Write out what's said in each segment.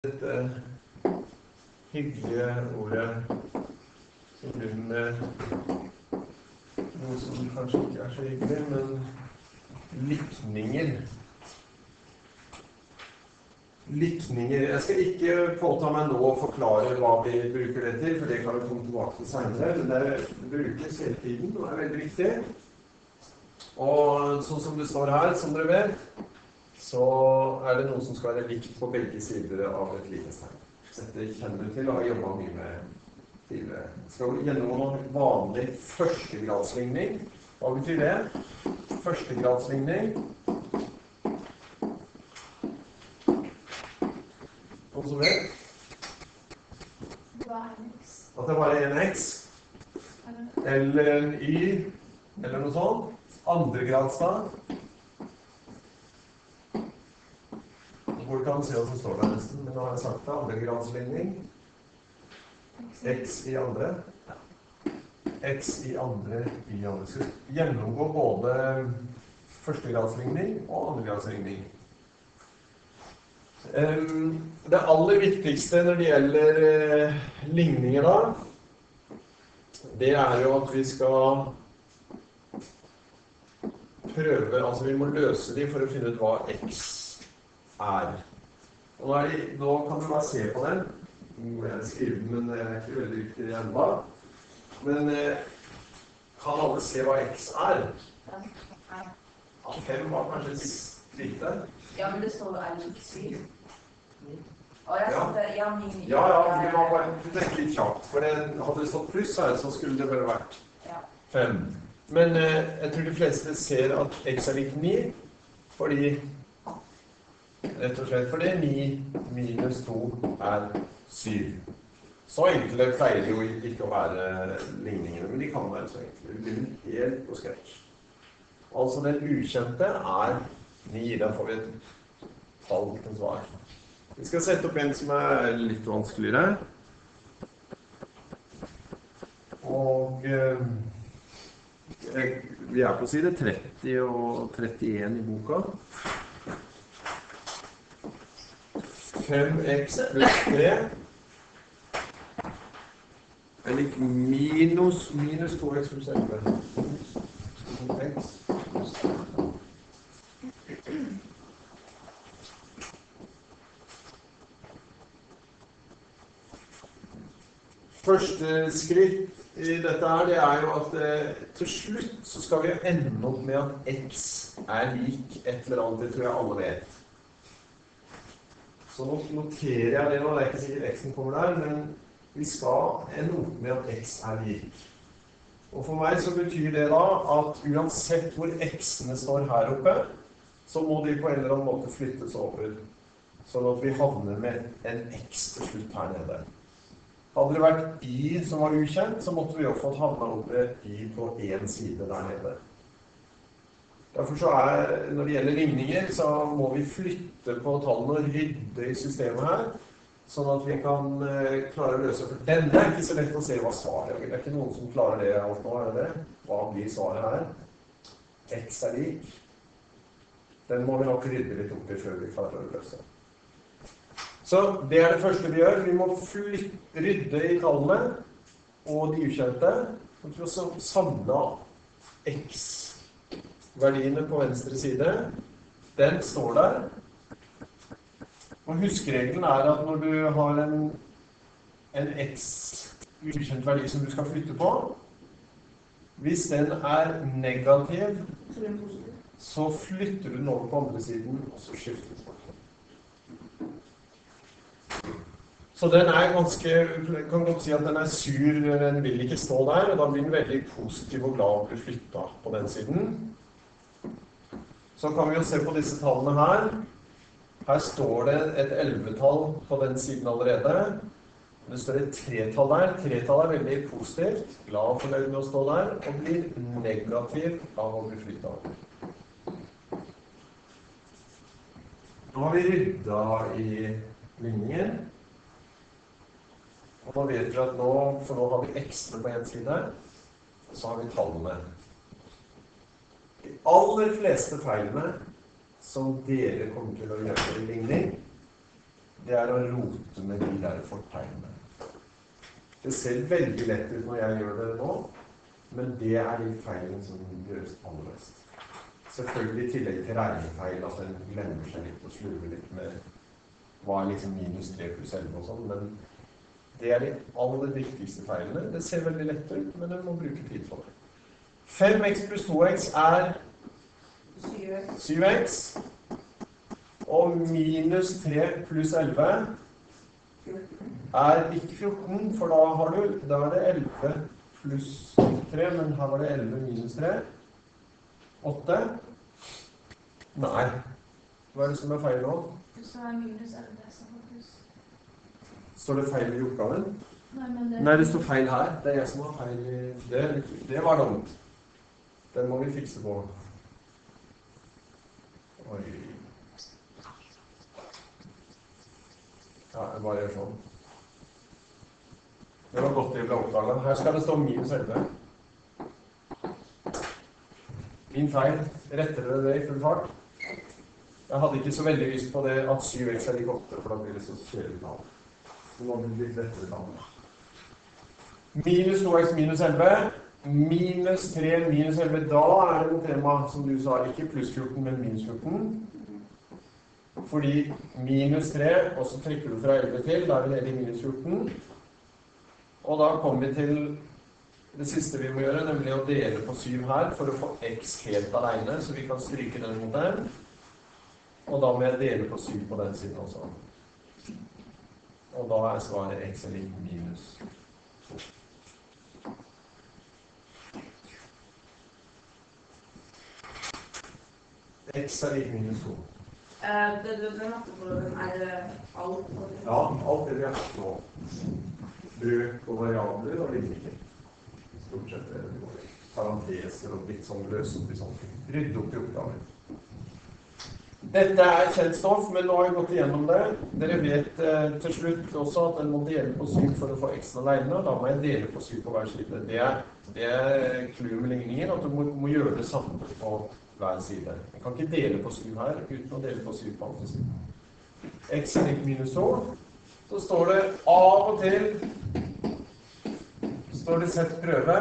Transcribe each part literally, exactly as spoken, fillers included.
Dette hyggelige ordet som begynner med noe som kanskje ikke er så hyggelig, men likninger. Likninger. Jeg skal ikke påta meg nå å forklare hva vi bruker det til, for det kan vi komme tilbake til senere, men det brukes hele tiden og er veldig viktig. Og sånn som det står her, som dere vet, så er det noe som skal være likt på begge sider av et likhetstegn. Dette kjenner vi til og har jobbet mye med tidligere. Skal vi gjennomgå noen vanlig førstegradsligning? Hva betyr det? Førstegradsligning. Noen som vet? At det bare er en x. Eller en y. Eller noe sånt. Andregradsdag. Hvor kan se hva som står der nesten, men nå har jeg sagt det, andregradsligning. X i andre. X i andre i andre. Så gjennomgå både førstegradsligning og andregradsligning. Det aller viktigste når det gjelder ligninger da, det er jo at vi skal prøve, altså vi må løse de for å finne ut hva x er. Og nå, er de, nå kan du bare se på den. Nå må jeg skrive den, men det er ikke veldig viktig enda. Men eh, kan alle se hva x er? Ja, fem var kanskje litt lite. Ja, men det står jo er lik syv. Og jeg sa det, ja, min... Ja, ja, vi var bare tenkt litt kjapt. For det, hadde det stått pluss her, så skulle det bare vært fem. Men eh, jeg tror de fleste ser at x er lik ni, fordi rett og slett fordi ni minus to er syv. Så enkle pleier jo ikke å være ligningene, men de kan være så enkle. Det blir helt på sketsj. Altså den ukjente er ni, da får vi et tall til svar. Vi skal sette opp en som er litt vanskeligere. Og eh, vi er på side tretti og trettien i boka. fem x pluss tre er lik minus, minus to x pluss elleve. X pluss elleve. Første skritt i dette her, det er jo at eh, til slutt så skal vi ende opp med at x er lik et eller annet, det tror jeg alle vet. Så nå noterer jeg det nå, det er ikke sikkert x-en kommer der, men vi skal ende opp med at x er lik. Og for meg så betyr det da at uansett hvor x-ene står her oppe, så må de på en eller annen måte flyttes over, sånn at vi havner med en x til slutt her nede. Hadde det vært y som var ukjent, så måtte vi jo fått havnet oppe y på en side der nede. Derfor så er, når det gjelder ligninger, så må vi flytte på tallene og rydde i systemet her, sånn at vi kan eh, klare å løse. For denne er ikke så lett å se hva svaret er. Det er ikke noen som klarer det alt nå, er det det? Hva blir svaret her? X er lik. Den må vi nok rydde litt opp i før vi klarer å løse. Så det er det første vi gjør. Vi må flytte, rydde i tallene og de ukjente, for å samle x. Verdiene på venstre side, den står der. Og huskregelen er at når du har en, en x ukjent verdi som du skal flytte på, hvis den er negativ, så flytter du den over på andre siden, og så skifter du. Så den er ganske, kan godt si at den er sur, den vil ikke stå der, og da blir den veldig positiv og glad å bli flyttet på den siden. Så kan vi jo se på disse tallene her. Her står det et elleve-tall på den siden allerede. Det står et tre-tall der. tre-tall er veldig positivt, glad og fornøyd med å stå der, og blir negativ av å bli flyttet. Nå har vi ryddet i ligningen. Og nå vet vi at nå, for nå har vi x-ene på en side, og så har vi tallene. De aller fleste feilene som dere kommer til å gjøre i ligning, det er å rote med de der fortegnene. Det ser veldig lett ut når jeg gjør det nå, men det er de feilene som gjøres aller mest. Selvfølgelig i tillegg til regnefeil, at en glemmer seg litt og slurver litt med hva er liksom minus tre pluss elleve og sånn, men det er de aller viktigste feilene. Det ser veldig lett ut, men en må bruke tid på det. fem x pluss to x er syv x, og minus tre pluss elleve er ikke fjorten, for da har du, da er det elleve pluss tre, men her var det elleve minus tre. åtte. Nei. Hva er det som er feil nå? Du sa minus elleve, så var pluss. Står det feil i oppgaven? Nei, men det... Nei, det står feil her. Det er jeg som har feil i... Det, det var dumt. Den må vi fikse på. Oi. Ja, jeg bare gjør sånn. Det var godt jeg ble oppdaget. Her skal det stå minus elleve. Min feil. Retter dere det i full fart? Jeg hadde ikke så veldig lyst på det at syv x er like åtte, for da blir det så kjedelig tall. Så nå blir det litt lettere tall. Minus to x minus elleve. Minus tre minus elleve. Da er det noe tema, som du sa, ikke pluss fjorten, men minus fjorten. Fordi minus tre, og så trekker du fra elleve til, da er vi nede i minus fjorten. Og da kommer vi til det siste vi må gjøre, nemlig å dele på syv her, for å få x helt alene, så vi kan stryke den mot den. Og da må jeg dele på syv på den siden også. Og da er svaret x er lik minus to. X er lik minus to. Uh, det du ble matteprøven, er det alt? Ja, alt det vi har hatt nå. Bruk og variabler og ligninger. Stort sett er det parenteser og litt sånn løs opp i sånn. Rydde opp i oppgaver. Dette er kjent stoff, men nå har jeg gått igjennom det. Dere vet eh, til slutt også at en må dele på syv for å få x alene. Da må jeg dele på syv på hver side. Det er, det er clouet med ligninger, at du må, må gjøre det samme på hver side. Jeg kan ikke dele på syv her uten å dele på syv på andre siden. X er lik minus to. Så står det av og til står det sett prøve.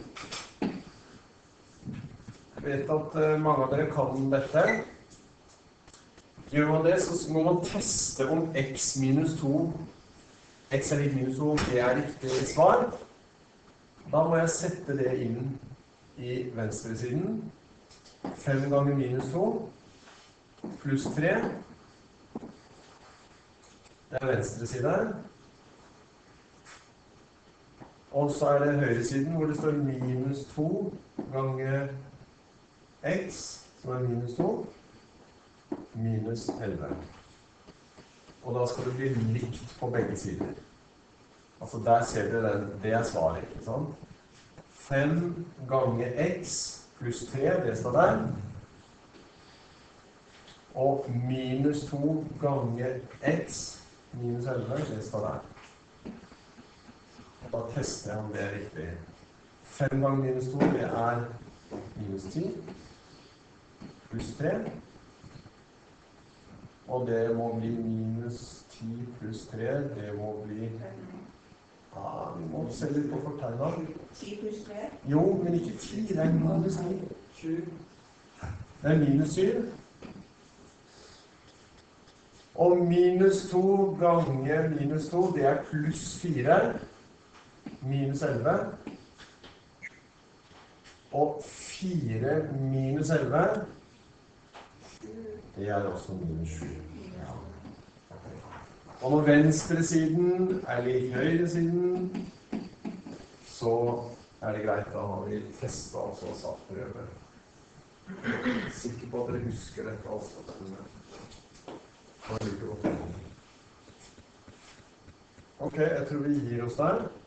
Jeg vet at uh, mange av dere kan dette. Gjør man det, så må man teste om x minus to, x er lik minus to, det er riktig svar. Da må jeg sette det inn i venstre siden. fem ganger minus to, pluss tre. Det er venstre side. Og så er det høyre siden, hvor det står minus to ganger x, som er minus to, minus elleve. Og da skal det bli likt på begge sider. Altså der ser dere den, det er svaret, ikke sant? fem ganger x pluss tre, det står der. Og minus to ganger x minus elleve, det står der. Da tester jeg om det er riktig. fem ganger minus to, det er minus ti, pluss tre. Og det må bli minus ti pluss tre, det må bli... Ja, vi må se litt på fortegnet. ti pluss tre? Jo, men ikke ti, det er minus ni. sju. Det er minus syv. Og minus to ganger minus to, det er pluss fire. Minus elleve. Og fire minus elleve, det er også minus sju. Ja. Og når venstre siden er lik høyre siden, så er det greit. Da har vi testet altså og satt prøve. Jeg er sikker på at dere husker dette altså. Det var like godt. Ok, jeg tror vi gir oss der.